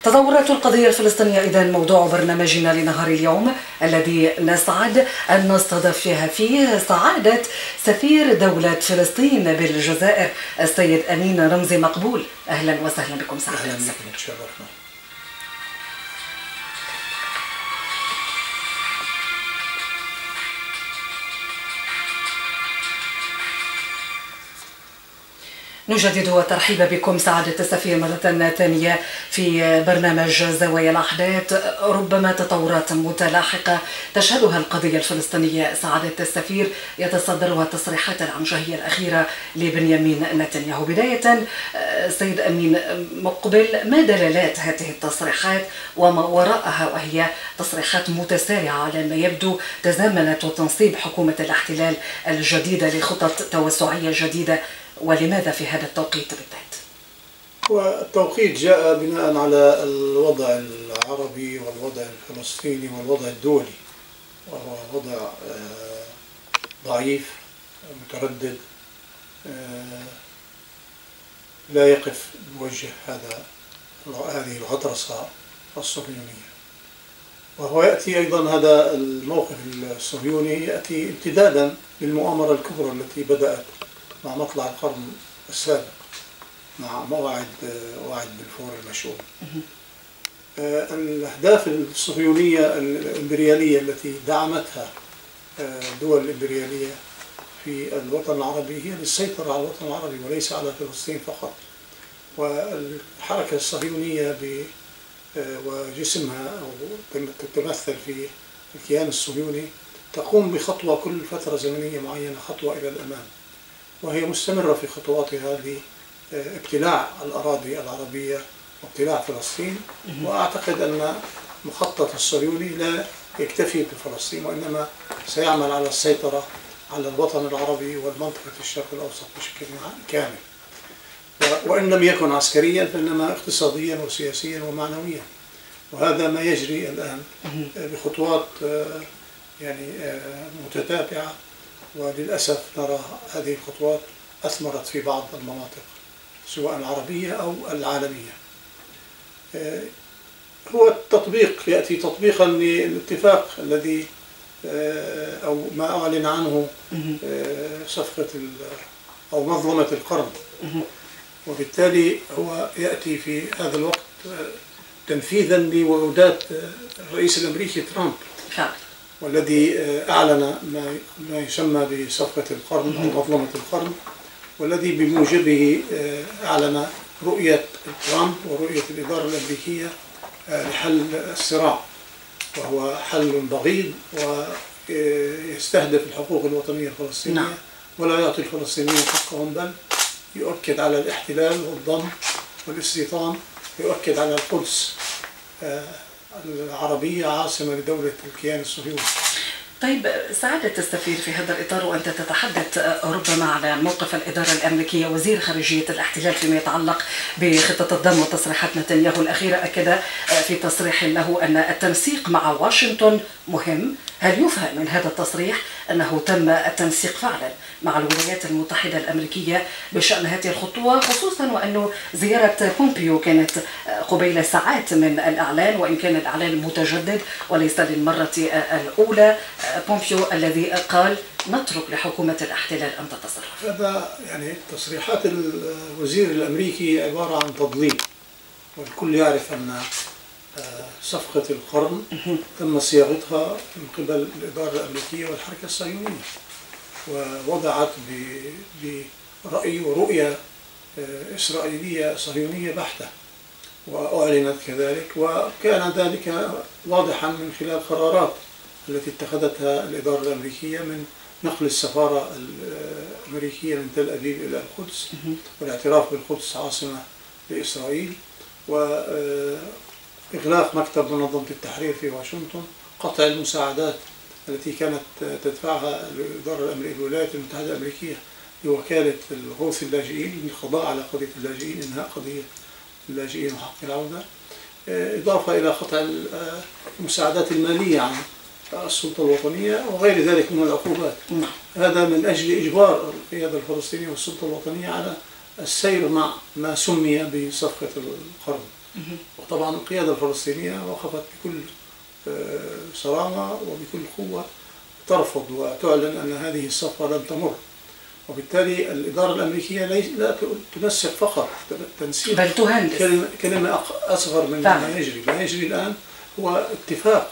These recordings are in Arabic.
تطورات القضية الفلسطينية إذن موضوع برنامجنا لنهار اليوم، الذي نسعد أن نستضيف فيه سعادة سفير دولة فلسطين بالجزائر السيد أمين رمزي مقبول. أهلا وسهلا بكم سعادة السفير. نجدد الترحيب بكم سعادة السفير مرة ثانية في برنامج زوايا الأحداث. ربما تطورات متلاحقة تشهدها القضية الفلسطينية سعادة السفير يتصدرها التصريحات العنجهية الأخيرة لبنيامين نتنياهو. بداية سيد أمين مقبل، ما دلالات هذه التصريحات وما وراءها، وهي تصريحات متسارعة على ما يبدو تزامنت وتنصيب حكومة الاحتلال الجديدة لخطط توسعية جديدة، ولماذا في هذا التوقيت بالذات؟ والتوقيت جاء بناء على الوضع العربي والوضع الفلسطيني والوضع الدولي، وهو وضع ضعيف متردد لا يقف بوجه هذه الغطرسة الصهيونية. وهو يأتي أيضا هذا الموقف الصهيوني يأتي امتدادا للمؤامرة الكبرى التي بدأت مع مطلع القرن السابق مع موعد بلفور المشؤوم. الأهداف الصهيونية الإمبريالية التي دعمتها الدول الإمبريالية في الوطن العربي هي للسيطرة على الوطن العربي وليس على فلسطين فقط. والحركة الصهيونية وجسمها أو تتمثل في الكيان الصهيوني تقوم بخطوة كل فترة زمنية معينة، خطوة إلى الأمام، وهي مستمرة في خطواتها لابتلاع الأراضي العربية وابتلاع فلسطين. وأعتقد أن مخطط الصهيوني لا يكتفي بفلسطين، وإنما سيعمل على السيطرة على الوطن العربي والمنطقة الشرق الأوسط بشكل كامل، وإن لم يكن عسكريا فإنما اقتصاديا وسياسيا ومعنويا. وهذا ما يجري الآن بخطوات يعني متتابعة، وللأسف نرى هذه الخطوات أثمرت في بعض المناطق سواء العربية أو العالمية. هو التطبيق يأتي تطبيقا للاتفاق الذي أو ما أعلن عنه صفقة أو منظمة القرن، وبالتالي هو يأتي في هذا الوقت تنفيذا لوعودات الرئيس الأمريكي ترامب، والذي أعلن ما يسمى بصفقة القرن أو منظمة القرن، والذي بموجبه أعلن رؤية ترامب ورؤية الإدارة الأمريكية لحل الصراع، وهو حل بغيض ويستهدف الحقوق الوطنية الفلسطينية ولا يعطي الفلسطينيين حقهم، بل يؤكد على الاحتلال والضم والاستيطان، يؤكد على القدس العربية عاصمة لدولة الكيان الصهيوني. طيب سعادة السفير، في هذا الإطار وأنت تتحدث ربما على موقف الإدارة الأمريكية، وزير خارجية الاحتلال فيما يتعلق بخطة الضم وتصريحات نتنياهو الأخيرة أكد في تصريح له أن التنسيق مع واشنطن مهم. هل يفهم من هذا التصريح أنه تم التنسيق فعلا مع الولايات المتحدة الأمريكية بشأن هذه الخطوة، خصوصا وأنه زيارة بومبيو كانت قبيل ساعات من الإعلان، وإن كان الإعلان متجدد وليس للمرة الأولى، بومبيو الذي قال نترك لحكومة الاحتلال أن تتصرف؟ هذا يعني تصريحات الوزير الأمريكي عبارة عن تضليل، والكل يعرف أن صفقة القرن تم صياغتها من قبل الإدارة الأمريكية والحركة الصهيونية، ووضعت برأي ورؤية إسرائيلية صهيونية بحتة، وأعلنت كذلك، وكان ذلك واضحا من خلال قرارات التي اتخذتها الإدارة الأمريكية من نقل السفارة الأمريكية من تل أبيب إلى القدس، والاعتراف بالقدس عاصمة لإسرائيل، وإغلاق مكتب منظمة التحرير في واشنطن، قطع المساعدات التي كانت تدفعها الولايات المتحدة الأمريكية لوكالة الغوث اللاجئين للقضاء على قضية اللاجئين، إنهاء قضية اللاجئين وحق العودة، إضافة إلى قطع المساعدات المالية عن السلطة الوطنية وغير ذلك من العقوبات. هذا من أجل إجبار القيادة الفلسطينية والسلطة الوطنية على السير مع ما سمي بصفقة القرن. وطبعا القيادة الفلسطينية وقفت بكل صرامة وبكل قوة ترفض وتعلن أن هذه الصفقة لن تمر. وبالتالي الإدارة الأمريكية لا تنسق فقط تنسيق، بل تهندس. كلمة أصغر من ما يجري. ما يجري الآن هو اتفاق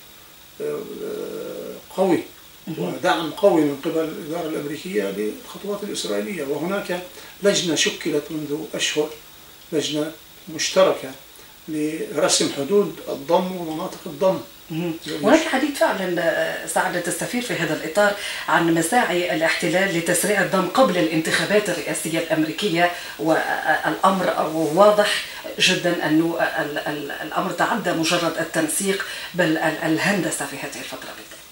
قوي ودعم قوي من قبل الإدارة الأمريكية للخطوات الإسرائيلية. وهناك لجنة شكلت منذ أشهر، لجنة مشتركة لرسم حدود الضم ومناطق الضم. هناك حديث فعلا سعادة السفير في هذا الإطار عن مساعي الاحتلال لتسريع الضم قبل الانتخابات الرئاسية الأمريكية، والأمر واضح جدا أنه الأمر تعدى مجرد التنسيق بل الهندسة في هذه الفترة بالذات.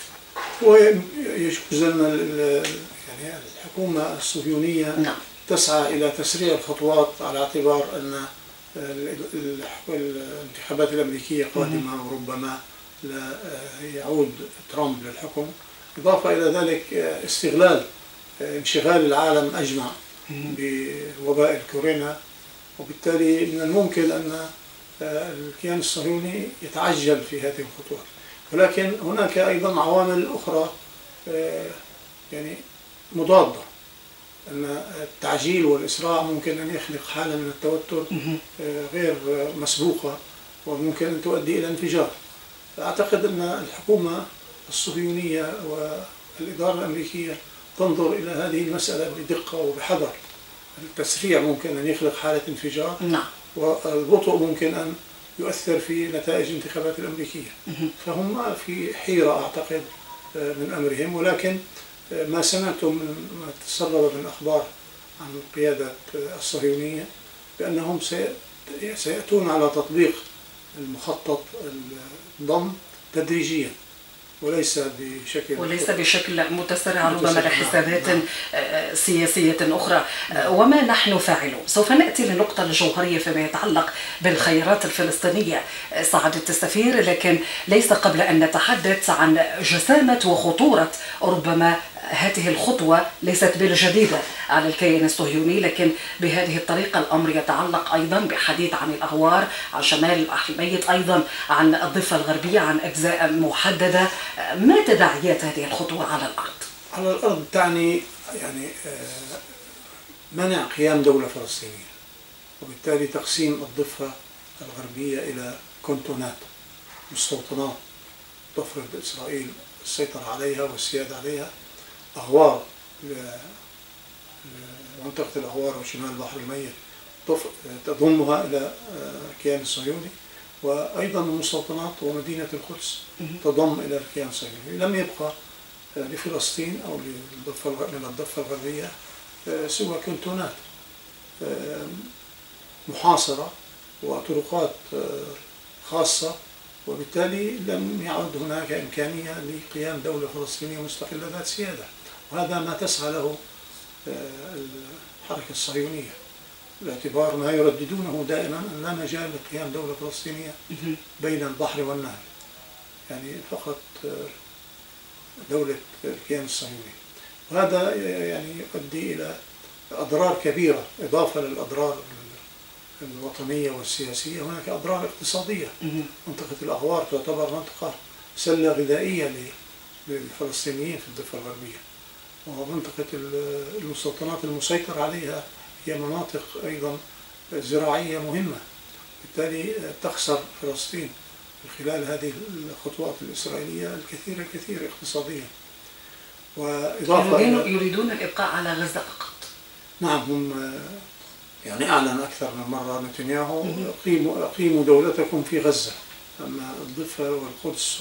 ويجوز أن يعني الحكومة الصهيونية تسعى إلى تسريع الخطوات على اعتبار أن الانتخابات الأمريكية قادمة وربما لا يعود ترامب للحكم. إضافة إلى ذلك استغلال انشغال العالم أجمع بوباء الكورونا، وبالتالي من الممكن أن الكيان الصهيوني يتعجل في هذه الخطوات. ولكن هناك أيضا عوامل أخرى يعني مضادة، أن التعجيل والإسراع ممكن أن يخلق حالة من التوتر غير مسبوقة وممكن أن تؤدي إلى انفجار. أعتقد أن الحكومة الصهيونية والإدارة الأمريكية تنظر إلى هذه المسألة بدقة وبحذر. التسريع ممكن أن يخلق حالة انفجار، والبطء ممكن أن يؤثر في نتائج الانتخابات الأمريكية. فهم في حيرة أعتقد من أمرهم. ولكن ما سمعت ما تسرب من أخبار عن القيادة الصهيونية بأنهم سيأتون على تطبيق المخطط الضم تدريجيا وليس بشكل متسرع، ربما لحسابات سياسية أخرى. وما نحن فاعلون؟ سوف نأتي للنقطة الجوهرية فيما يتعلق بالخيارات الفلسطينية سعادة السفير، لكن ليس قبل أن نتحدث عن جسامة وخطورة ربما هذه الخطوة. ليست بالجديدة على الكيان الصهيوني، لكن بهذه الطريقة الأمر يتعلق أيضا بحديث عن الأغوار، عن شمال البحر الميت، أيضا عن الضفة الغربية، عن أجزاء محددة. ما تداعيات هذه الخطوة على الأرض؟ على الأرض تعني يعني منع قيام دولة فلسطينية، وبالتالي تقسيم الضفة الغربية إلى كنتونات، مستوطنات تفرض إسرائيل السيطرة عليها والسيادة عليها. أغوار منطقة الأغوار وشمال البحر الميت تضمها إلى الكيان الصهيوني، وأيضا المستوطنات ومدينة القدس تضم إلى الكيان الصهيوني. لم يبقى لفلسطين أو من الضفة الغربية سوى كنتونات محاصرة وطرقات خاصة، وبالتالي لم يعد هناك إمكانية لقيام دولة فلسطينية مستقلة ذات سيادة. وهذا ما تسعى له الحركة الصهيونية، باعتبار ما يرددونه دائما أن لا مجال لقيام دولة فلسطينية بين البحر والنهر، يعني فقط دولة الكيان الصهيوني. وهذا يعني يؤدي إلى أضرار كبيرة. إضافة للأضرار الوطنية والسياسية، هناك أضرار اقتصادية. منطقة الأغوار تعتبر منطقة سلة غذائية للفلسطينيين في الضفة الغربية، ومنطقة المستوطنات المسيطر عليها هي مناطق أيضا زراعية مهمة. بالتالي تخسر فلسطين من خلال هذه الخطوات الإسرائيلية الكثير اقتصاديا. وإضافة يريدون الإبقاء على غزة فقط. نعم، هم يعني أعلن أكثر من مرة نتنياهو أقيموا دولتكم في غزة، أما الضفة والقدس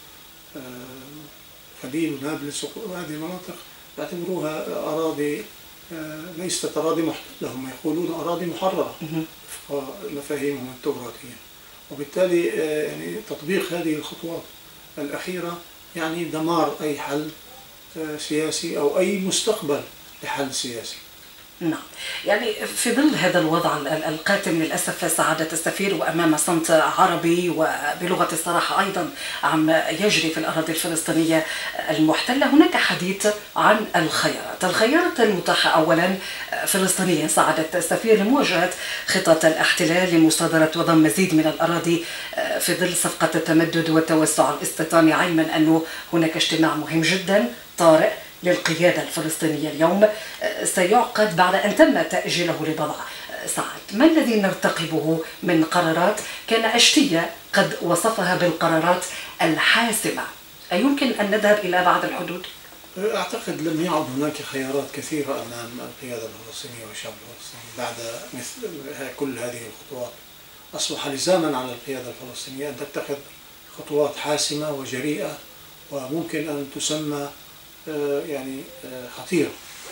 وخليل ونابلس وهذه المناطق يعتبروها أراضي ليست أراضي محتلة، هم يقولون أراضي محررة وفق مفاهيمهم التوراتية. وبالتالي يعني تطبيق هذه الخطوات الأخيرة يعني دمار أي حل سياسي أو أي مستقبل لحل سياسي. نعم، يعني في ظل هذا الوضع القاتم للأسف سعادة السفير، وأمام صمت عربي وبلغة الصراحة أيضا عم يجري في الأراضي الفلسطينية المحتلة، هناك حديث عن الخيارات المتاحة أولا فلسطينيا سعادة السفير لمواجهة خطط الاحتلال لمصادرة وضم مزيد من الأراضي في ظل صفقة التمدد والتوسع الاستيطاني، علما أنه هناك اجتماع مهم جدا طارئ للقيادة الفلسطينية اليوم سيعقد بعد أن تم تأجيله لبضع ساعات. ما الذي نرتقبه من قرارات كان أشتية قد وصفها بالقرارات الحاسمة؟ أيمكن أن نذهب إلى أبعد الحدود؟ أعتقد لم يعد هناك خيارات كثيرة أمام القيادة الفلسطينية والشعب الفلسطيني بعد مثل كل هذه الخطوات. أصبح لزاما على القيادة الفلسطينية أن تتخذ خطوات حاسمة وجريئة وممكن أن تسمى يعني خطيرة.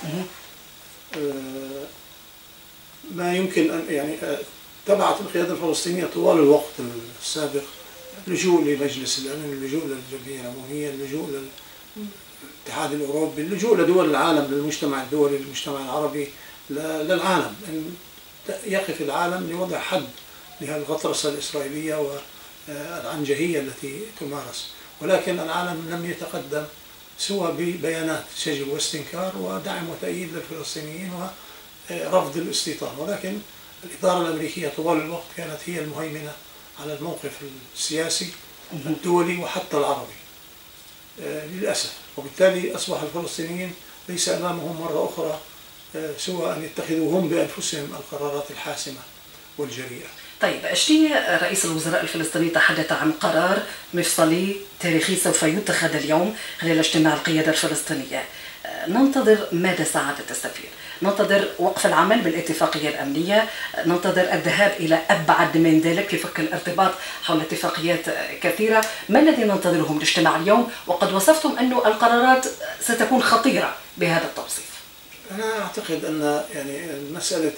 ما يمكن أن يعني تبعت القيادة الفلسطينية طوال الوقت السابق اللجوء لمجلس الأمن، اللجوء للجمعية العمومية، اللجوء للاتحاد الأوروبي، اللجوء لدول العالم، للمجتمع الدولي، للمجتمع العربي، للعالم، أن يقف العالم لوضع حد لهالغطرسة الإسرائيلية والعنجهية التي تمارس. ولكن العالم لم يتقدم سوى ببيانات سجل واستنكار ودعم وتأييد للفلسطينيين ورفض الاستيطان. ولكن الإدارة الأمريكية طوال الوقت كانت هي المهيمنة على الموقف السياسي الدولي وحتى العربي للأسف. وبالتالي أصبح الفلسطينيين ليس أمامهم مرة أخرى سوى أن يتخذوا هم بأنفسهم القرارات الحاسمة والجريئة. طيب، أشتية رئيس الوزراء الفلسطيني تحدث عن قرار مفصلي تاريخي سوف يتخذ اليوم خلال اجتماع القيادة الفلسطينية. ننتظر ماذا سعادة السفير؟ ننتظر وقف العمل بالاتفاقية الأمنية، ننتظر الذهاب إلى أبعد من ذلك في فك الارتباط حول اتفاقيات كثيرة. ما الذي ننتظره من الاجتماع اليوم؟ وقد وصفتم أن القرارات ستكون خطيرة بهذا التوصيف. أنا أعتقد أن يعني مسألة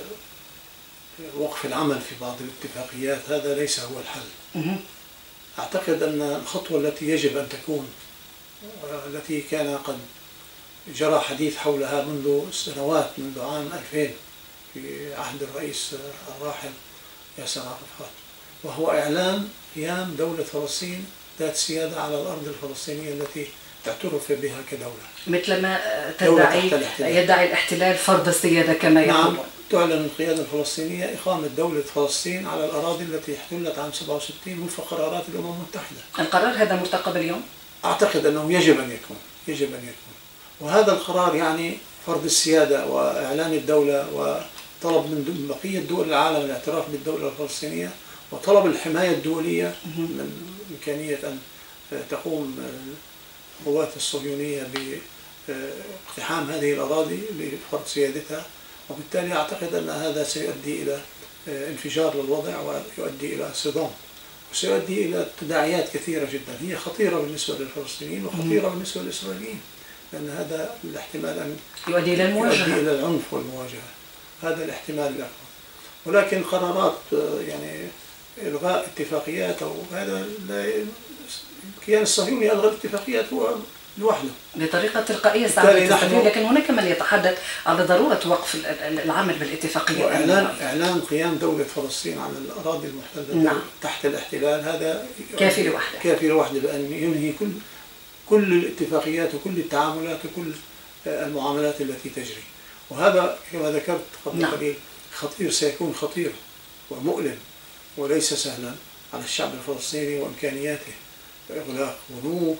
وقف العمل في بعض الاتفاقيات هذا ليس هو الحل. أعتقد أن الخطوة التي يجب أن تكون، التي كان قد جرى حديث حولها منذ سنوات، منذ عام 2000 في عهد الرئيس الراحل ياسر عرفات، وهو إعلان قيام دولة فلسطين ذات سيادة على الأرض الفلسطينية التي اعترف بها كدولة، مثلما يدعي الاحتلال فرض السيادة كما يقولون. نعم، تعلن القيادة الفلسطينية إقامة دولة فلسطين على الأراضي التي احتلت عام 67 وفق قرارات الأمم المتحدة. القرار هذا مرتقب اليوم؟ أعتقد أنه يجب أن يكون، وهذا القرار يعني فرض السيادة وإعلان الدولة وطلب من بقية دول العالم الاعتراف بالدولة الفلسطينية وطلب الحماية الدولية من إمكانية أن تقوم القوات الصهيونية باقتحام هذه الأراضي لفرض سيادتها. وبالتالي أعتقد أن هذا سيؤدي إلى انفجار للوضع ويؤدي إلى صدام وسيؤدي إلى تداعيات كثيرة جدا هي خطيرة بالنسبة للفلسطينيين وخطيرة بالنسبة للإسرائيليين، لأن هذا الاحتمال أن يؤدي إلى المواجهة، يؤدي إلى العنف والمواجهة، هذا الاحتمال الأكبر. ولكن قرارات يعني إلغاء اتفاقيات أو هذا الكيان الصهيوني ألغى الاتفاقيات هو لوحده بطريقة تلقائية سعادة السفير، لكن هناك من يتحدث على ضرورة وقف العمل بالاتفاقية وإعلان قيام دولة فلسطين على الأراضي المحتلة تحت الاحتلال، هذا كافي لوحده بأن ينهي كل الاتفاقيات وكل التعاملات وكل المعاملات التي تجري. وهذا كما ذكرت قبل قليل خطير، سيكون خطير ومؤلم وليس سهلا على الشعب الفلسطيني وإمكانياته، إغلاق بنوك،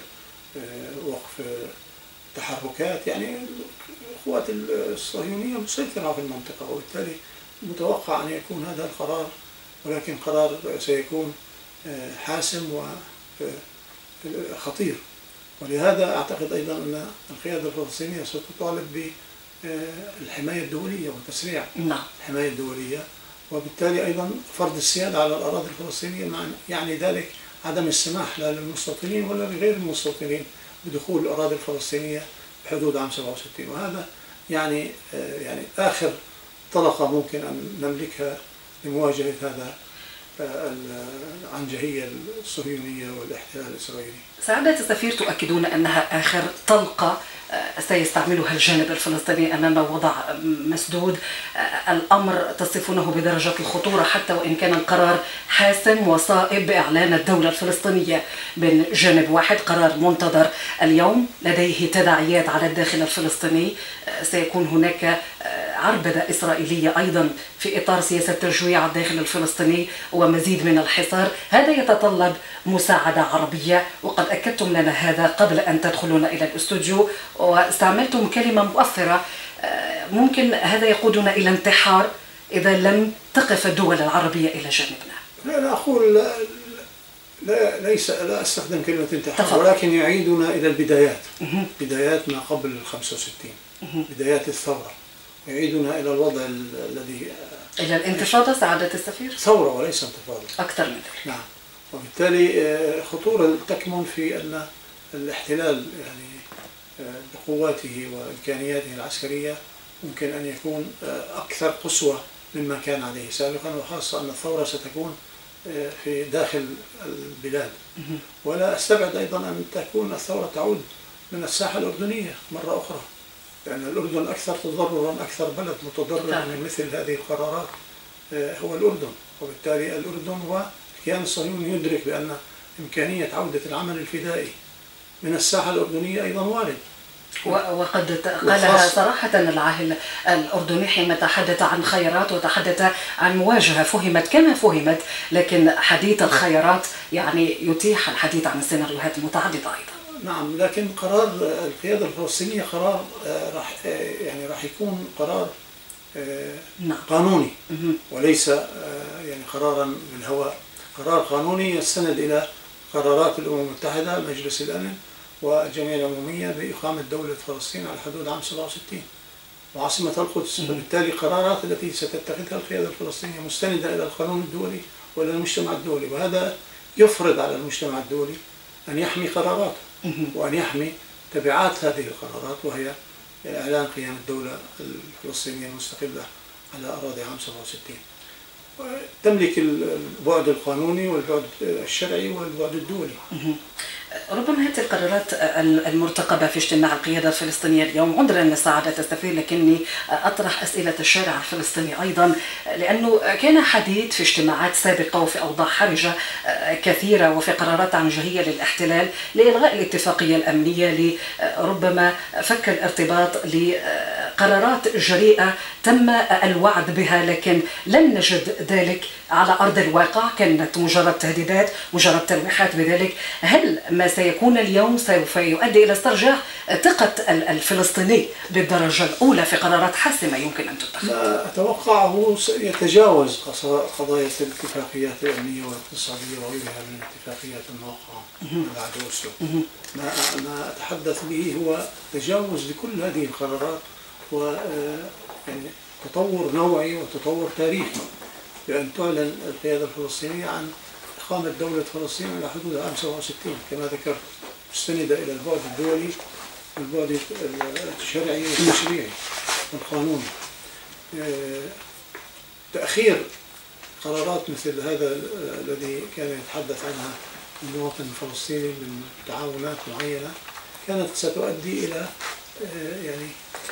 وقف تحركات، يعني القوات الصهيونية مسيطرة في المنطقة، وبالتالي متوقع أن يكون هذا القرار، ولكن قرار سيكون حاسم وخطير. ولهذا أعتقد أيضا أن القيادة الفلسطينية ستطالب بالحماية الدولية وتسريع الحماية الدولية، وبالتالي أيضا فرض السيادة على الأراضي الفلسطينية، يعني ذلك عدم السماح لا للمستوطنين ولا لغير المستوطنين بدخول الأراضي الفلسطينية بحدود عام 67. وهذا يعني آخر طلقة ممكن أن نملكها لمواجهة هذا العنجهية الصهيونية والاحتلال الإسرائيلي. سعادة السفير، تؤكدون أنها آخر طلقة سيستعملها الجانب الفلسطيني أمام وضع مسدود. الأمر تصفونه بدرجة الخطورة حتى وإن كان القرار حاسم وصائب بإعلان الدولة الفلسطينية من جانب واحد، قرار منتظر اليوم لديه تداعيات على الداخل الفلسطيني. سيكون هناك عربدة إسرائيلية أيضا في إطار سياسة تجويع الداخل الفلسطيني ومزيد من الحصار. هذا يتطلب مساعدة عربية، وقد أكدتم لنا هذا قبل أن تدخلون إلى الاستوديو، واستعملتم كلمة مؤثرة. ممكن هذا يقودنا إلى انتحار إذا لم تقف الدول العربية إلى جانبنا. لا أقول لا أستخدم كلمة انتحار، ولكن يعيدنا إلى البدايات، بدايات ما قبل 65، بدايات الثورة، يعيدنا إلى الوضع الذي إلى الانتفاضة. سعادة السفير، ثورة وليس انتفاضة أكثر من ذلك. نعم، وبالتالي خطورة تكمن في أن الاحتلال يعني بقواته وإمكانياته العسكرية ممكن أن يكون أكثر قسوة مما كان عليه سابقا، وخاصة أن الثورة ستكون في داخل البلاد. ولا أستبعد أيضا أن تكون الثورة تعود من الساحة الأردنية مرة أخرى، لأن الأردن أكثر تضررا، أكثر بلد متضرر من مثل هذه القرارات هو الأردن. وبالتالي الأردن والكيان الصهيوني يدرك بأن إمكانية عودة العمل الفدائي من الساحة الأردنية أيضا وارد. وقد قالها صراحة العاهل الأردني حين تحدث عن خيارات وتحدث عن مواجهة فهمت كما فهمت، لكن حديث الخيارات يعني يتيح الحديث عن السيناريوهات المتعددة أيضا. نعم، لكن قرار القيادة الفلسطينية قرار راح يكون قرار قانوني وليس يعني قرارا بالهواء، قرار قانوني يستند إلى قرارات الأمم المتحدة، مجلس الأمن والجمعية العمومية بإقامة دولة فلسطين على حدود عام 67 وعاصمة القدس. وبالتالي القرارات التي ستتخذها القيادة الفلسطينية مستندة إلى القانون الدولي وإلى المجتمع الدولي، وهذا يفرض على المجتمع الدولي أن يحمي قراراته وأن يحمي تبعات هذه القرارات، وهي إعلان قيام الدولة الفلسطينية المستقلة على أراضي عام 67. تملك البعد القانوني والبعد الشرعي والبعد الدولي. ربما هذه القرارات المرتقبة في اجتماع القيادة الفلسطينية اليوم، عذرا لسعادة السفير لكني أطرح أسئلة الشارع الفلسطيني أيضا، لأنه كان حديث في اجتماعات سابقة وفي أوضاع حرجة كثيرة وفي قرارات عنجهية للاحتلال لإلغاء الاتفاقية الأمنية، لربما فك الارتباط لقرارات جريئة تم الوعد بها، لكن لم نجد ذلك على أرض الواقع، كانت مجرد تهديدات، مجرد تلويحات بذلك. هل ما سيكون اليوم سوف يؤدي إلى استرجاع ثقة الفلسطيني بالدرجة الأولى في قرارات حاسمة يمكن أن تتخذ؟ ما أتوقعه يتجاوز قضايا الاتفاقيات الأمنية والاقتصادية وغيرها من الاتفاقيات الموقعة بعد أوسلو. ما أتحدث به هو تجاوز لكل هذه القرارات و يعني تطور نوعي وتطور تاريخي، بأن تعلن القيادة الفلسطينية عن إقامة دولة فلسطين على حدود عام 67 كما ذكرت، مستندة إلى البعد الدولي والبعد الشرعي والتشريعي والقانوني. تأخير قرارات مثل هذا الذي كان يتحدث عنها المواطن الفلسطيني من تعاونات معينة كانت ستؤدي إلى يعني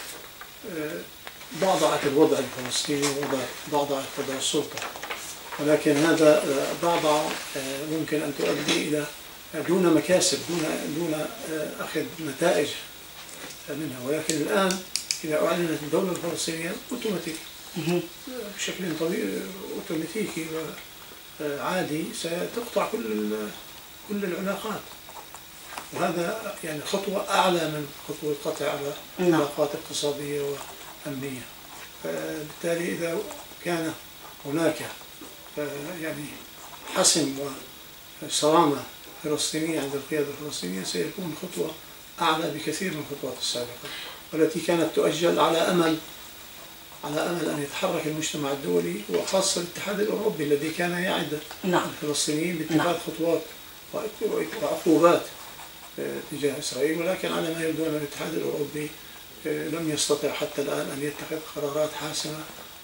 ضعضعة الوضع الفلسطيني وضعضعة قضايا السلطة، ولكن هذا ضعضعة ممكن أن تؤدي إلى دون مكاسب، دون أخذ نتائج منها. ولكن الآن إذا أعلنت الدولة الفلسطينية أوتوماتيكي بشكل أوتوماتيكي وعادي ستقطع كل العلاقات، وهذا يعني خطوة أعلى من خطوة قطع على علاقات اقتصادية وأمنية. بالتالي إذا كان هناك يعني حسم وصرامة فلسطينية عند القيادة الفلسطينية سيكون خطوة أعلى بكثير من الخطوات السابقة، والتي كانت تؤجل على أمل أن يتحرك المجتمع الدولي وخاصة الاتحاد الأوروبي الذي كان يعد الفلسطينيين باتخاذ خطوات وعقوبات تجاه إسرائيل، ولكن على ما يبدو أن الاتحاد الأوروبي لم يستطع حتى الآن أن يتخذ قرارات حاسمة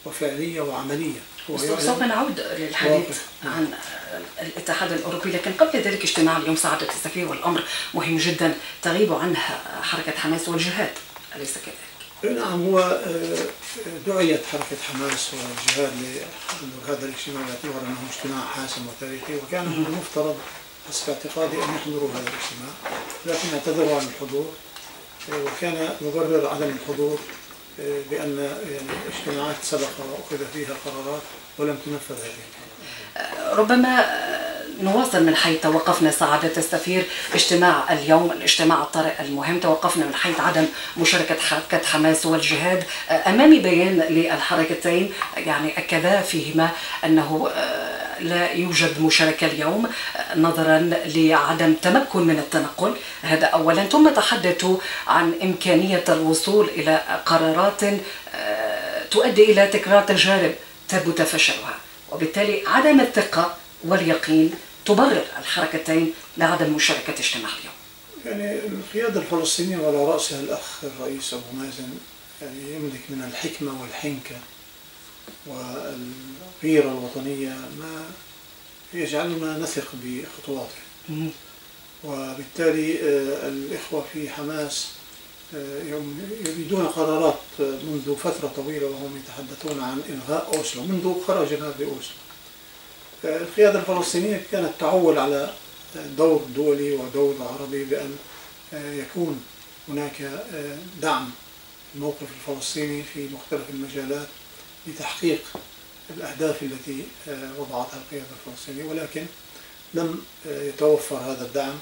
وفعلية وعملية. سوف نعود للحديث عن الاتحاد الأوروبي، لكن قبل ذلك اجتماع اليوم سعادة السفير، والأمر مهم جدا تغيب عنها حركة حماس والجهاد، أليس كذلك؟ نعم، هو دعيت حركة حماس والجهاد لحضور هذا الاجتماع باعتبار أنه اجتماع حاسم وتاريخي، وكان من المفترض حسب اعتقادي أن يحضروا هذا الاجتماع، لكن اعتذروا عن الحضور، وكان مبرر عدم الحضور بأن يعني اجتماعات سبق وأخذ فيها قرارات ولم تنفذ هذه. ربما نواصل من حيث توقفنا سعادة السفير. اجتماع اليوم، الاجتماع الطارئ المهم، توقفنا من حيث عدم مشاركة حركة حماس والجهاد. أمامي بيان للحركتين يعني أكدا فيهما أنه لا يوجد مشاركة اليوم نظرا لعدم تمكن من التنقل، هذا أولا، ثم تحدثوا عن إمكانية الوصول إلى قرارات تؤدي إلى تكرار تجارب ثبت فشلها، وبالتالي عدم الثقة واليقين تبرر الحركتين لعدم مشاركة اجتماع اليوم. يعني القيادة الفلسطينية وعلى رأسها الأخ الرئيس أبو مازن يعني يملك من الحكمة والحنكة والغيرة الوطنية ما يجعلنا نثق بخطواته، وبالتالي الإخوة في حماس يريدون قرارات منذ فترة طويلة، وهم يتحدثون عن إلغاء أوسلو منذ خرج نادي أوسلو. القيادة الفلسطينية كانت تعول على دور دولي ودور عربي بأن يكون هناك دعم الموقف الفلسطيني في مختلف المجالات لتحقيق الأهداف التي وضعتها القيادة الفلسطينية، ولكن لم يتوفر هذا الدعم،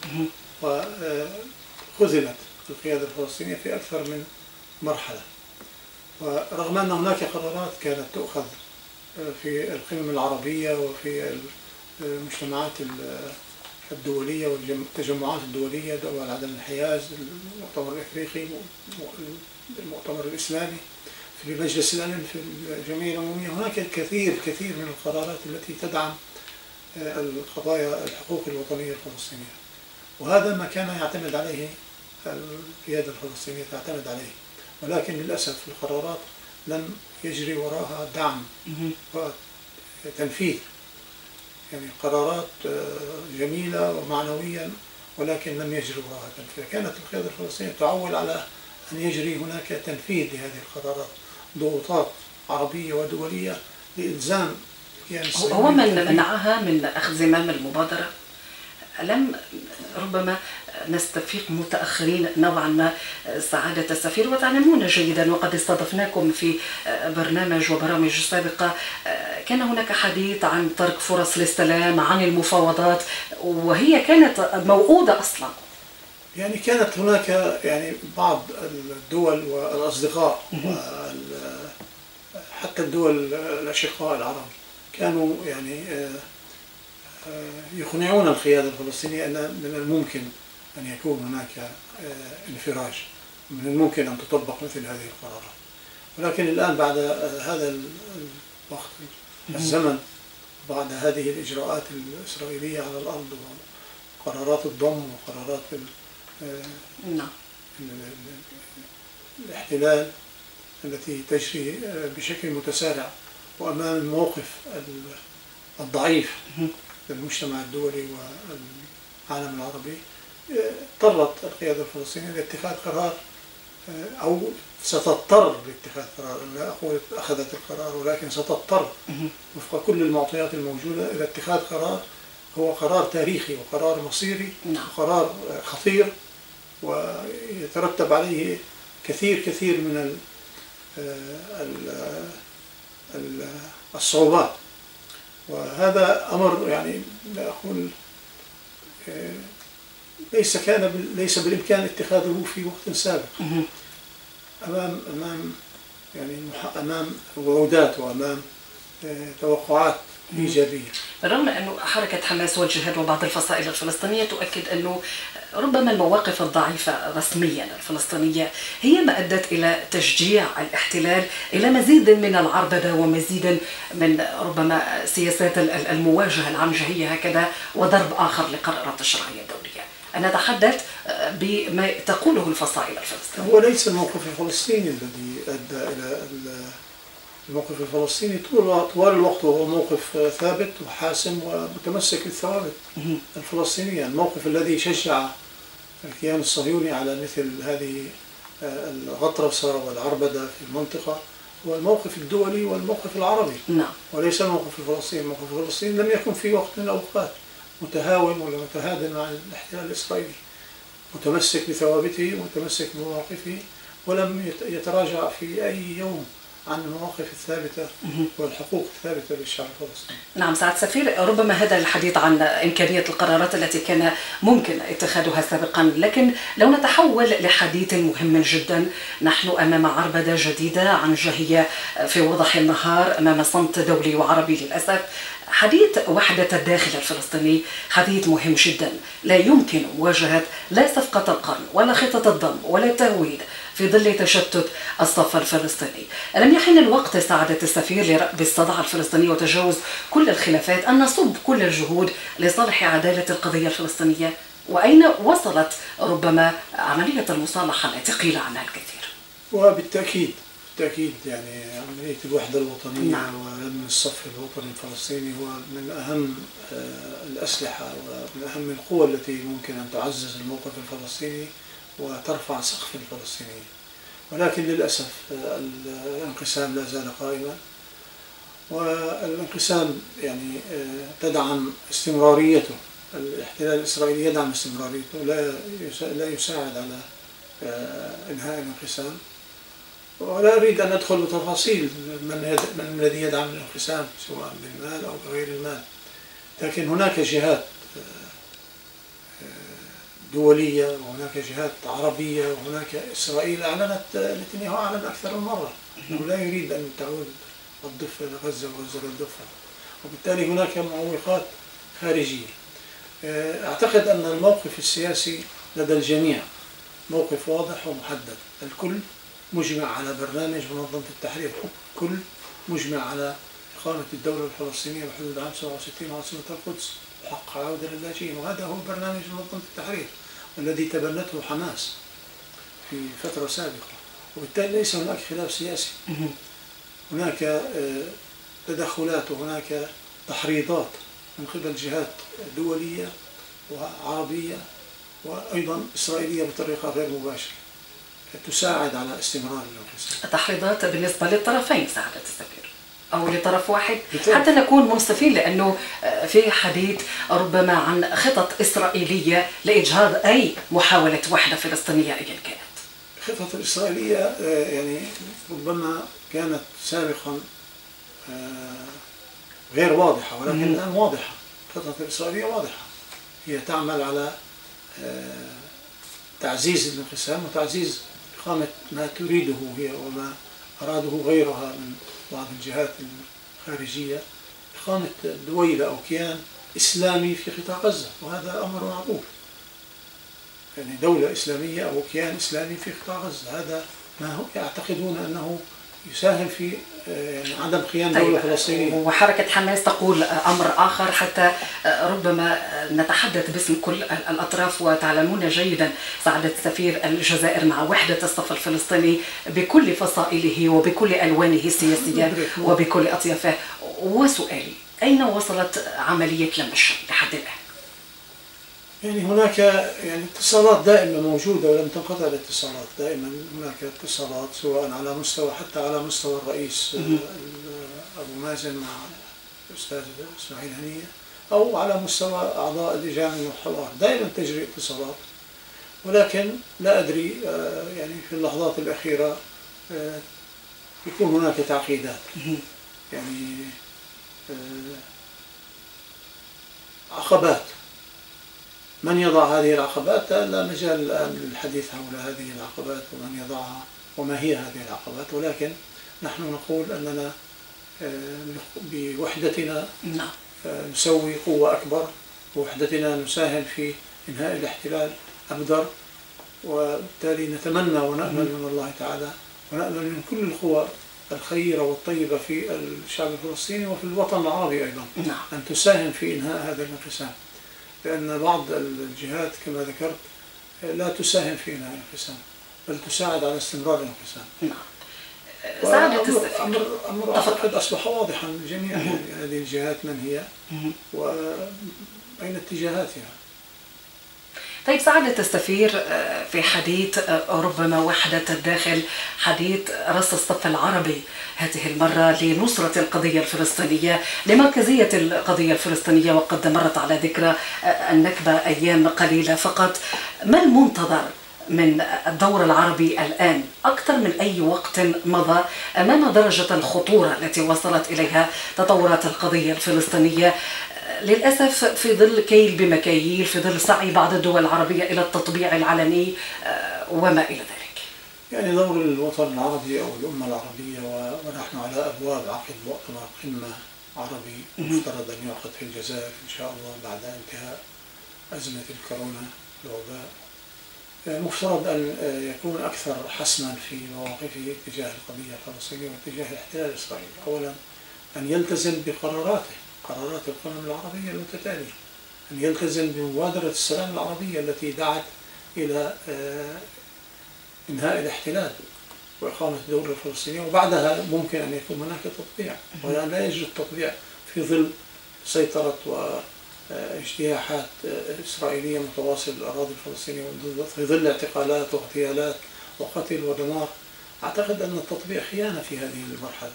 وخذلت القيادة الفلسطينية في أكثر من مرحلة. ورغم أن هناك قرارات كانت تؤخذ في القمم العربية وفي المجتمعات الدولية والتجمعات الدولية، دول عدم الانحياز، المؤتمر الإفريقي، المؤتمر الإسلامي، في مجلس الأمن، في الجمعية العمومية، هناك الكثير من القرارات التي تدعم القضايا الحقوق الوطنية الفلسطينية، وهذا ما كان يعتمد عليه القيادة الفلسطينية تعتمد عليه، ولكن للأسف القرارات لم يجري وراها دعم وتنفيذ، يعني قرارات جميلة ومعنويا ولكن لم يجري وراها تنفيذ. كانت القيادة الفلسطينية تعول على أن يجري هناك تنفيذ لهذه القرارات، ضغوطات عربية ودولية لإلزام الكيان الصهيوني. هو من منعها من أخذ زمام المبادرة؟ لم ربما نستفيق متأخرين نوعا ما سعادة السفير، وتعلمون جيدا وقد استضفناكم في برنامج وبرامج سابقة، كان هناك حديث عن ترك فرص للسلام، عن المفاوضات، وهي كانت موعودة أصلا. يعني كانت هناك يعني بعض الدول والأصدقاء حتى الدول الأشقاء العرب كانوا يعني يقنعون القيادة الفلسطينية أن من الممكن أن يكون هناك انفراج، من الممكن أن تطبق مثل هذه القرارات، ولكن الآن بعد هذا الوقت الزمن، بعد هذه الإجراءات الإسرائيلية على الأرض وقرارات الضم وقرارات الاحتلال التي تجري بشكل متسارع، وأمام الموقف الضعيف للمجتمع الدولي والعالم العربي، اضطرت القيادة الفلسطينية لاتخاذ قرار، أو ستضطر لاتخاذ قرار، لا أقول أخذت القرار، ولكن ستضطر وفق كل المعطيات الموجودة إلى اتخاذ قرار هو قرار تاريخي وقرار مصيري وقرار خطير، ويترتب عليه كثير من الصعوبات. وهذا أمر يعني لا أقول ليس بالإمكان اتخاذه في وقت سابق، أمام وعودات وأمام توقعات إيجابية. رغم أنه حركة حماس والجهاد وبعض الفصائل الفلسطينية تؤكد أنه ربما المواقف الضعيفة رسميا الفلسطينية هي ما أدت إلى تشجيع الاحتلال إلى مزيد من العربدة ومزيد من ربما سياسات المواجهة العنجهية هكذا، وضرب آخر لقرارات الشرعية الدولية. أنا أتحدث بما تقوله الفصائل الفلسطينية. هو ليس الموقف الفلسطيني الذي أدى إلى الموقف الفلسطيني طوال الوقت هو موقف ثابت وحاسم ومتمسك بالثوابت الفلسطينية. الموقف الذي شجع الكيان الصهيوني على مثل هذه الغطرسة والعربدة في المنطقة هو الموقف الدولي والموقف العربي. نعم. وليس الموقف الفلسطيني. الموقف الفلسطيني لم يكن في وقت من الأوقات متهاون ولا متهادن مع الاحتلال الإسرائيلي، متمسك بثوابته ومتمسك بمواقفه، ولم يتراجع في أي يوم عن المواقف الثابتة والحقوق الثابتة للشعب الفلسطيني. نعم سعادة السفير، ربما هذا الحديث عن إمكانية القرارات التي كان ممكن اتخاذها سابقا، لكن لو نتحول لحديث مهم جدا، نحن أمام عربدة جديدة عن جهية في وضح النهار، أمام صمت دولي وعربي للأسف. حديث وحدة الداخل الفلسطيني حديث مهم جدا، لا يمكن مواجهة لا صفقة القرن ولا خطة الضم ولا التهويد في ظل تشتت الصف الفلسطيني. ألم يحن الوقت سعادة السفير لرأب الصدع الفلسطيني وتجاوز كل الخلافات، أن نصب كل الجهود لصالح عدالة القضية الفلسطينية؟ وأين وصلت ربما عملية المصالحة التي قيل عنها الكثير؟ وبالتأكيد يعني عملية الوحدة الوطنية نعم. ولم الصف الوطني الفلسطيني هو من أهم الأسلحة ومن أهم القوى التي ممكن أن تعزز الموقف الفلسطيني وترفع سقف الفلسطينيين. ولكن للأسف الانقسام لا زال قائما، والانقسام يعني تدعم استمراريته. الاحتلال الإسرائيلي يدعم استمراريته، لا يساعد على إنهاء الانقسام. ولا أريد أن أدخل بتفاصيل من الذي يدعم الانقسام سواء بالمال أو بغير المال، لكن هناك جهات دولية وهناك جهات عربية وهناك إسرائيل أعلنت، نتنياهو أعلن أكثر من مرة أنه لا يريد أن تعود الضفة لغزة وغزة للضفة، وبالتالي هناك معوقات خارجية. أعتقد أن الموقف السياسي لدى الجميع موقف واضح ومحدد. الكل مجمع على برنامج منظمة التحرير، الكل مجمع على إقامة الدولة الفلسطينية بحدود عام 67 عاصمة القدس وحق عودة للاجئين، وهذا هو برنامج منظمة التحرير والذي تبنته حماس في فترة سابقة. وبالتالي ليس هناك خلاف سياسي، هناك تدخلات وهناك تحريضات من قبل جهات دولية وعربية وأيضا إسرائيلية بطريقة غير مباشرة تساعد على استمرار الانقسام. تحريضات بالنسبة للطرفين سعادة السفير أو لطرف واحد حتى نكون منصفين، لأنه في حديث ربما عن خطط إسرائيلية لإجهاض أي محاولة وحدة فلسطينية أيا كانت. الخطط الإسرائيلية يعني ربما كانت سابقا غير واضحة، ولكن الآن واضحة. الخطط الإسرائيلية واضحة، هي تعمل على تعزيز الانقسام وتعزيز إقامة ما تريده هي وما أراده غيرها من بعض الجهات الخارجية، إقامة دويلة أو كيان إسلامي في قطاع غزة، وهذا أمر معروف. يعني دولة إسلامية أو كيان إسلامي في قطاع غزة، هذا ما هو يعتقدون أنه يساهم في يعني عدم قيام دولة فلسطينية. وحركة حماس تقول أمر آخر، حتى ربما نتحدث باسم كل الأطراف. وتعلمون جيدا سعادة السفير الجزائر مع وحدة الصف الفلسطيني بكل فصائله وبكل ألوانه السياسية وبكل أطيافه. وسؤالي، أين وصلت عملية لم الشمل لحد الآن؟ يعني هناك يعني اتصالات دائما موجودة ولم تنقطع الاتصالات، دائما هناك اتصالات سواء على مستوى حتى على مستوى الرئيس أبو مازن مع الأستاذ إسماعيل هنية، أو على مستوى أعضاء اللجان والحوار، دائما تجري اتصالات. ولكن لا أدري يعني في اللحظات الأخيرة يكون هناك تعقيدات، يعني عقبات. من يضع هذه العقبات؟ لا مجال الآن للحديث حول هذه العقبات ومن يضعها وما هي هذه العقبات، ولكن نحن نقول أننا بوحدتنا نسوي قوة أكبر، بوحدتنا نساهم في إنهاء الاحتلال أبدر، وبالتالي نتمنى ونأمل من الله تعالى ونأمل من كل القوى الخيرة والطيبة في الشعب الفلسطيني وفي الوطن العربي أيضا أن تساهم في إنهاء هذا الانقسام، لأن بعض الجهات كما ذكرت لا تساهم في إنهاء الانقسام بل تساعد على استمرار الانقسام. سعادة أمر أعتقد أصبح واضحا للجميع، يعني هذه الجهات من هي وأين اتجاهاتها. طيب سعادة السفير، في حديث ربما وحدة الداخل، حديث رأس الصف العربي هذه المرة لنصرة القضية الفلسطينية، لمركزية القضية الفلسطينية، وقد مرت على ذكرى النكبة أيام قليلة فقط. ما المنتظر من الدور العربي الآن أكثر من أي وقت مضى أمام درجة الخطورة التي وصلت إليها تطورات القضية الفلسطينية، للأسف في ظل كيل بمكاييل، في ظل سعي بعض الدول العربية إلى التطبيع العلني وما إلى ذلك؟ يعني دور الوطن العربي أو الأمة العربية، ونحن على أبواب عقد مؤتمر قمة عربي مفترض أن يعقد في الجزائر إن شاء الله بعد انتهاء أزمة الكورونا الوباء، مفترض أن يكون أكثر حسما في مواقفه تجاه القضية الفلسطينية واتجاه الاحتلال الإسرائيلي. أولا أن يلتزم بقراراته، قرارات القمم العربية المتتالية، أن يلتزم بمبادرة السلام العربية التي دعت إلى إنهاء الاحتلال وإقامة الدولة الفلسطينية، وبعدها ممكن أن يكون هناك تطبيع، ولا لا يوجد تطبيع في ظل سيطرة واجتياحات إسرائيلية متواصلة للأراضي الفلسطينية، في ظل اعتقالات واغتيالات وقتل ودمار. أعتقد أن التطبيع خيانة في هذه المرحلة،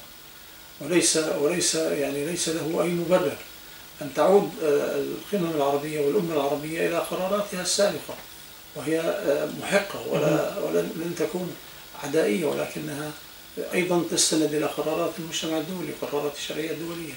ليس له أي مبرر أن تعود القمم العربية والأمة العربية إلى قراراتها السابقة، وهي محقة ولن تكون عدائية، ولكنها أيضا تستند إلى قرارات المجتمع الدولي، قرارات الشرعية الدولية.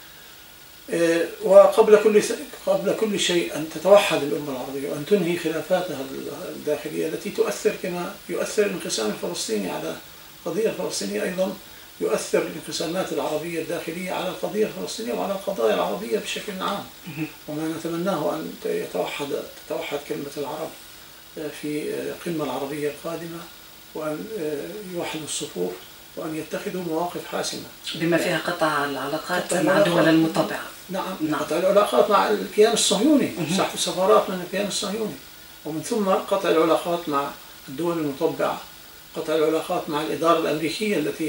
وقبل كل شيء أن تتوحد الأمة العربية وأن تنهي خلافاتها الداخلية التي تؤثر كما يؤثر الانقسام الفلسطيني على القضية الفلسطينية، أيضا يؤثر الانقسامات العربية الداخلية على القضية الفلسطينية وعلى القضايا العربية بشكل عام. وما نتمناه أن تتوحد كلمة العرب في القمة العربية القادمة، وأن يوحدوا الصفوف وأن يتخذوا مواقف حاسمة بما فيها قطع العلاقات مع الدول المطبعة. نعم. قطع العلاقات مع الكيان الصهيوني، سحب السفارات من الكيان الصهيوني، ومن ثم قطع العلاقات مع الدول المطبعة، قطع العلاقات مع الإدارة الأمريكية التي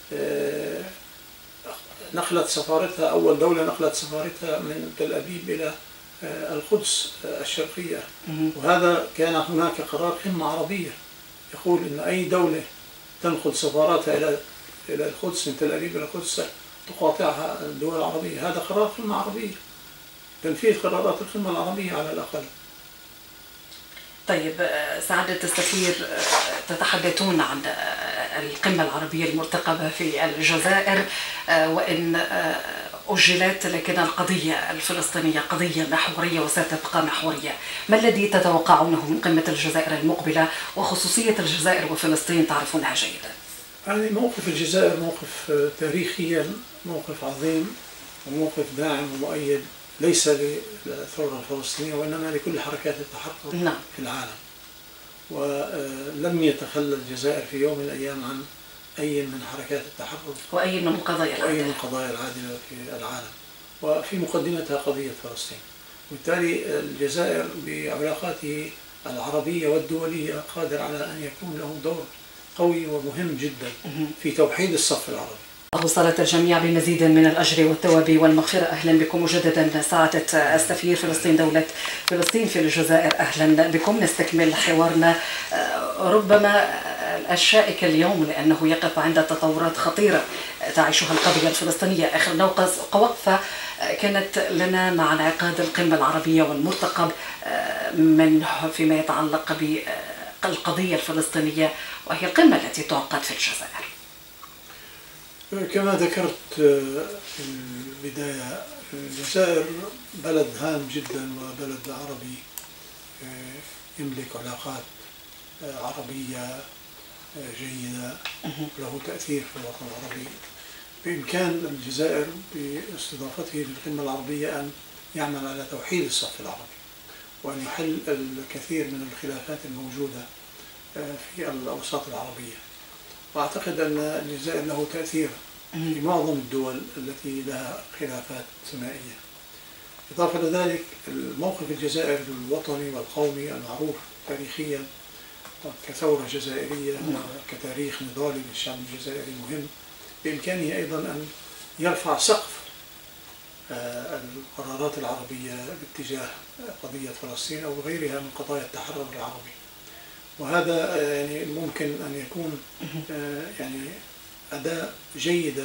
نقلت سفارتها، أول دولة نقلت سفارتها من تل أبيب إلى القدس الشرقية. وهذا كان هناك قرار قمة عربية يقول إن أي دولة تنقل سفاراتها إلى القدس من تل أبيب إلى القدس تقاطعها الدول العربية. هذا قرار قمة عربية، تنفيذ قرارات القمة العربية على الأقل. طيب سعادة السفير، تتحدثون عن القمة العربية المرتقبة في الجزائر، وإن أجلت، لكن القضية الفلسطينية قضية محورية وستبقى محورية. ما الذي تتوقعونه من قمة الجزائر المقبلة، وخصوصية الجزائر وفلسطين تعرفونها جيدا؟ يعني موقف الجزائر موقف تاريخيا، موقف عظيم وموقف داعم ومؤيد، ليس للثورة الفلسطينية وإنما لكل حركات التحرر في العالم. ولم يتخلى الجزائر في يوم من الأيام عن أي من حركات التحرر وأي من القضايا العادلة في العالم، وفي مقدمتها قضية فلسطين. وبالتالي الجزائر بعلاقاته العربية والدولية قادر على أن يكون له دور قوي ومهم جدا في توحيد الصف العربي. وصلت الجميع بمزيد من الأجر والثواب والمغفرة. أهلا بكم مجددا سعادة السفير. دولة فلسطين في الجزائر، أهلا بكم. نستكمل حوارنا، ربما الشائك اليوم لأنه يقف عند تطورات خطيرة تعيشها القضية الفلسطينية. آخر وقفة كانت لنا مع انعقاد القمة العربية والمرتقب من فيما يتعلق بالقضية الفلسطينية، وهي القمة التي تعقد في الجزائر. كما ذكرت في البداية، الجزائر بلد هام جدا وبلد عربي يملك علاقات عربية جيدة، له تأثير في الوطن العربي. بإمكان الجزائر باستضافته للقمة العربية أن يعمل على توحيد الصف العربي، وأن يحل الكثير من الخلافات الموجودة في الأوساط العربية. وأعتقد أن الجزائر له تأثير في معظم الدول التي لها خلافات ثنائية. إضافة إلى ذلك، الموقف الجزائري الوطني والقومي المعروف تاريخيا كثورة جزائرية كتاريخ نضالي للشعب الجزائري مهم، بإمكانه أيضا أن يرفع سقف القرارات العربية باتجاه قضية فلسطين أو غيرها من قضايا التحرر العربي. وهذا يعني ممكن أن يكون يعني أداة جيدة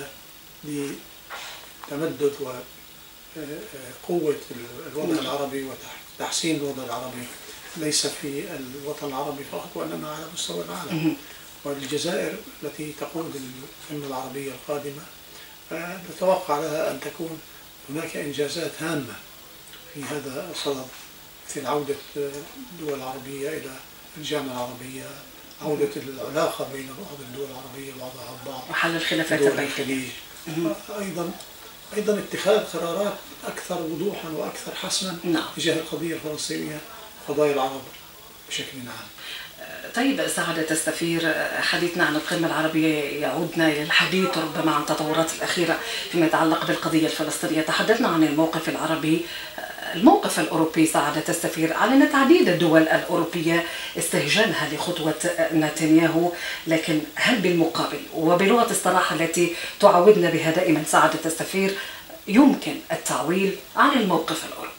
لتمدد وقوة الوضع العربي وتحسين الوضع العربي، ليس في الوطن العربي فقط وإنما على مستوى العالم. والجزائر التي تقود القمة العربية القادمة نتوقع لها أن تكون هناك إنجازات هامة في هذا الصدد، مثل عودة الدول العربية إلى الجامعة العربية، عودة العلاقة بين بعض الدول العربية وبعضها البعض، وحل الخلافات دول الخليج، أيضا اتخاذ قرارات أكثر وضوحا وأكثر حسما تجاه القضية الفلسطينية وقضايا العرب بشكل عام. طيب سعادة السفير، حديثنا عن القمة العربية يعودنا إلى الحديث ربما عن التطورات الأخيرة فيما يتعلق بالقضية الفلسطينية. تحدثنا عن الموقف العربي، الموقف الأوروبي سعادة السفير. أعلنت عديد الدول الأوروبية استهجانها لخطوة نتنياهو، لكن هل بالمقابل وبلغة الصراحة التي تعودنا بها دائما سعادة السفير يمكن التعويل عن الموقف الأوروبي؟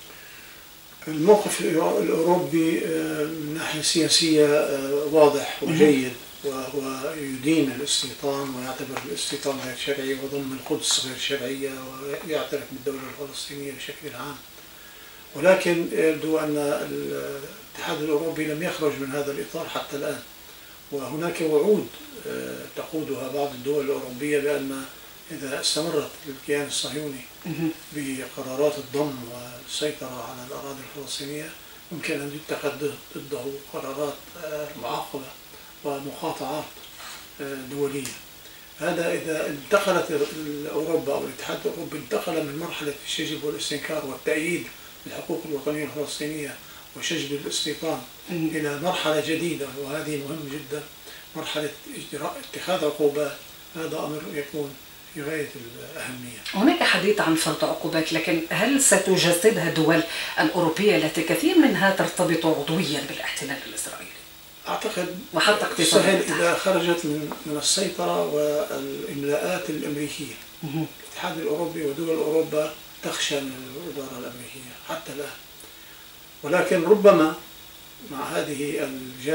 الموقف الأوروبي من ناحية سياسية واضح وجيد، وهو يدين الاستيطان ويعتبر الاستيطان غير شرعي وضم القدس غير شرعية ويعترف بالدولة الفلسطينية بشكل عام. ولكن يبدو أن الاتحاد الأوروبي لم يخرج من هذا الإطار حتى الآن، وهناك وعود تقودها بعض الدول الأوروبية بأن إذا استمرت الكيان الصهيوني بقرارات الضم والسيطرة على الأراضي الفلسطينية ممكن أن يتخذ ضده قرارات معاقبة ومقاطعات دولية. هذا إذا انتقلت أوروبا أو الاتحاد الأوروبي انتقل من مرحلة الشجب والاستنكار والتأييد للحقوق الوطنية الفلسطينية وشجب الاستيطان إلى مرحلة جديدة، وهذه مهم جدا، مرحلة اتخاذ عقوبات. هذا أمر يكون في غاية الأهمية. هناك حديث عن فرض عقوبات، لكن هل ستجسدها الدول الأوروبية التي كثير منها ترتبط عضويا بالاحتلال الإسرائيلي؟ أعتقد وحتى سهل إذا خرجت من السيطرة والإملاءات الأمريكية. الاتحاد الأوروبي ودول أوروبا تخشى من الإدارة الأمريكية حتى الآن، ولكن ربما مع هذه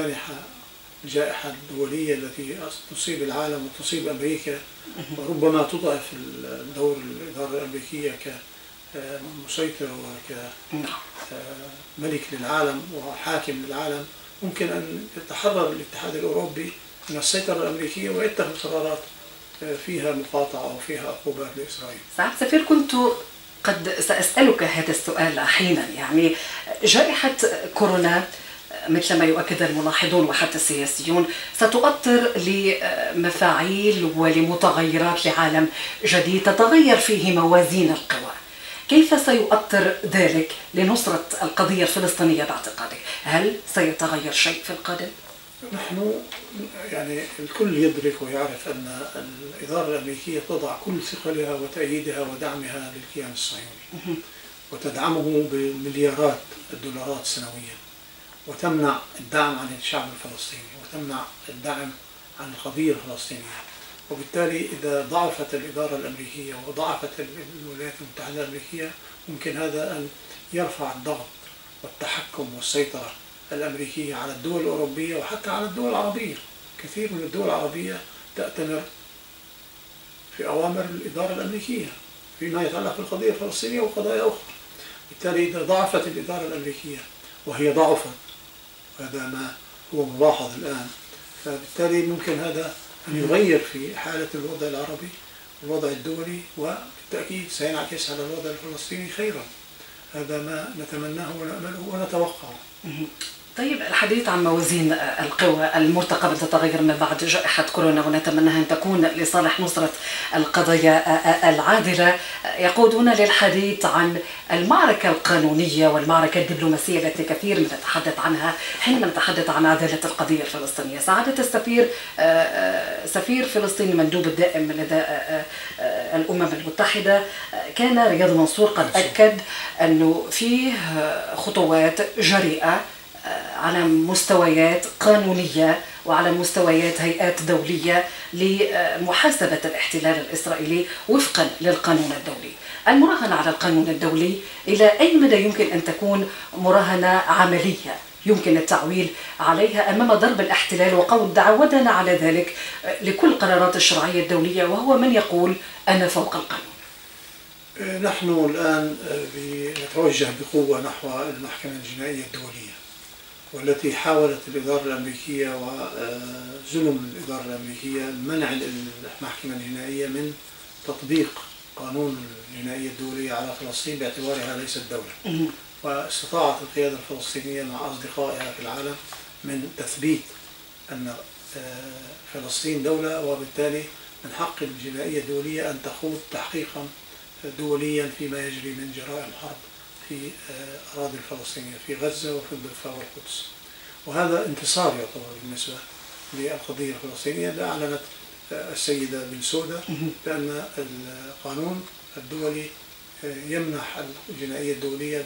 الجائحة الدولية التي تصيب العالم وتصيب أمريكا، وربما تضعف دور الإدارة الأمريكية كمسيطر وكملك للعالم وحاكم للعالم، ممكن أن يتحرر الاتحاد الأوروبي من السيطرة الأمريكية ويتخذ قرارات فيها مقاطعة أو فيها عقوبات لإسرائيل. سعادة السفير، كنت قد سأسألك هذا السؤال حينا، يعني جائحة كورونا مثل ما يؤكد الملاحظون وحتى السياسيون ستؤثر لمفاعيل ولمتغيرات لعالم جديد تتغير فيه موازين القوى. كيف سيؤثر ذلك لنصرة القضية الفلسطينية باعتقادك؟ هل سيتغير شيء في القادم؟ نحن يعني الكل يدرك ويعرف أن الإدارة الأمريكية تضع كل ثقلها وتأييدها ودعمها للكيان الصهيوني، وتدعمه بمليارات الدولارات سنويا، وتمنع الدعم عن الشعب الفلسطيني وتمنع الدعم عن القضية الفلسطينية. وبالتالي إذا ضعفت الإدارة الأمريكية وضعفت الولايات المتحدة الأمريكية، ممكن هذا أن يرفع الضغط والتحكم والسيطرة الأمريكية على الدول الأوروبية وحتى على الدول العربية. كثير من الدول العربية تأتمر في أوامر الإدارة الأمريكية فيما يتعلق بالقضية الفلسطينية وقضايا أخرى. بالتالي إذا ضعفت الإدارة الأمريكية، وهي ضعفت، هذا ما هو ملاحظ الآن، فبالتالي ممكن هذا أن يغير في حالة الوضع العربي والوضع الدولي، وبالتأكيد سينعكس على الوضع الفلسطيني خيرا. هذا ما نتمناه ونأمله ونتوقعه. طيب، الحديث عن موازين القوى المرتقبة تتغير من بعد جائحة كورونا، ونتمناها أن تكون لصالح نصرة القضايا العادلة، يقودنا للحديث عن المعركة القانونية والمعركة الدبلوماسية التي كثير من نتحدث عنها حينما نتحدث عن عدالة القضية الفلسطينية. سعادة السفير، سفير فلسطين المندوب الدائم لدى الأمم المتحدة كان رياض منصور قد أكد أنه فيه خطوات جريئة على مستويات قانونية وعلى مستويات هيئات دولية لمحاسبة الاحتلال الإسرائيلي وفقا للقانون الدولي. المراهنة على القانون الدولي إلى أي مدى يمكن أن تكون مراهنة عملية يمكن التعويل عليها أمام ضرب الاحتلال وقول تعودنا على ذلك لكل قرارات الشرعية الدولية، وهو من يقول أنا فوق القانون؟ نحن الآن نتوجه بقوة نحو المحكمة الجنائية الدولية، والتي حاولت الإدارة الأمريكية وظلم الإدارة الأمريكية منع المحكمة الجنائية من تطبيق قانون الجنائية الدولية على فلسطين باعتبارها ليست دولة. واستطاعت القيادة الفلسطينية مع أصدقائها في العالم من تثبيت أن فلسطين دولة، وبالتالي من حق الجنائية الدولية أن تخوض تحقيقا دوليا فيما يجري من جرائم حرب في أراضي الفلسطينية في غزة وفي الضفة والقدس. وهذا انتصار يعتبر بالنسبة للقضية الفلسطينية. أعلنت السيدة بن سودة بأن القانون الدولي يمنح الجنائية الدولية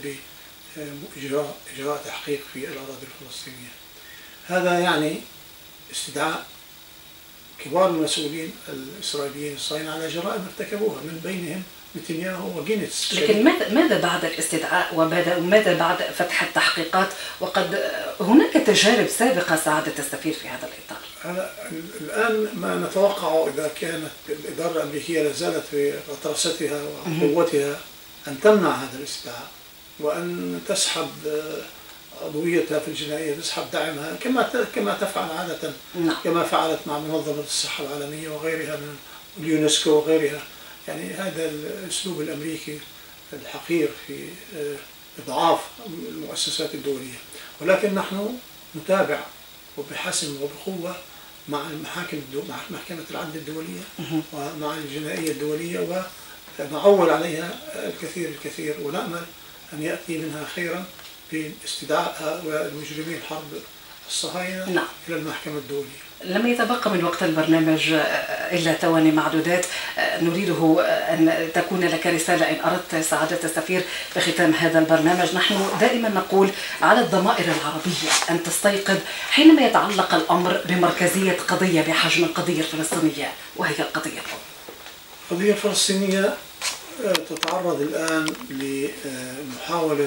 بإجراء تحقيق في الأراضي الفلسطينية. هذا يعني استدعاء كبار المسؤولين الإسرائيليين الصهاينة على جرائم ارتكبوها، من بينهم نتنياهو وجينيتس. لكن ماذا بعد الاستدعاء وماذا بعد فتح التحقيقات، وقد هناك تجارب سابقة سعادة السفير في هذا الإطار؟ الآن ما نتوقعه إذا كانت الإدارة الأمريكية لازالت في غطرستها وقوتها أن تمنع هذا الاستدعاء، وأن تسحب عضويتها في الجنائية، تسحب دعمها كما تفعل عادة. كما فعلت مع منظمة الصحة العالمية وغيرها من اليونسكو وغيرها. يعني هذا الأسلوب الأمريكي الحقير في إضعاف المؤسسات الدولية. ولكن نحن نتابع وبحسم وبقوة مع مع محكمة العدل الدولية ومع الجنائية الدولية، ونعول عليها الكثير، ونأمل أن يأتي منها خيرا في استدعاء هؤلاء المجرمين حرب الصهاينة إلى المحكمة الدولية. لم يتبقى من وقت البرنامج إلا ثواني معدودات. نريده أن تكون لك رسالة إن أردت سعادة السفير في ختام هذا البرنامج. نحن دائما نقول على الضمائر العربية أن تستيقظ حينما يتعلق الأمر بمركزية قضية بحجم القضية الفلسطينية، وهي القضية الأم. القضية الفلسطينية تتعرض الآن لمحاولة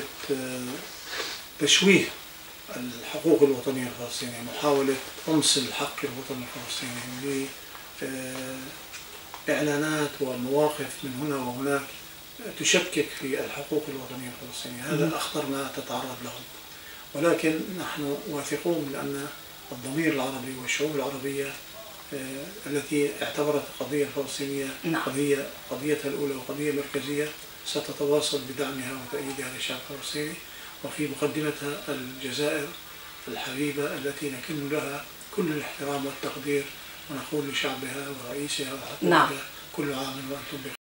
تشويه الحقوق الوطنية الفلسطينية، محاولة طمس الحق الوطني الفلسطيني بإعلانات ومواقف من هنا وهناك تشكك في الحقوق الوطنية الفلسطينية. هذا أخطر ما تتعرض له. ولكن نحن واثقون من أن الضمير العربي والشعوب العربية التي اعتبرت القضية الفلسطينية قضيتها الأولى وقضية مركزية ستتواصل بدعمها وتأييدها للشعب الفلسطيني، وفي مقدمتها الجزائر الحبيبة التي نكن لها كل الاحترام والتقدير، ونقول لشعبها ورئيسها وحكومتها كل عام وأنتم بخير.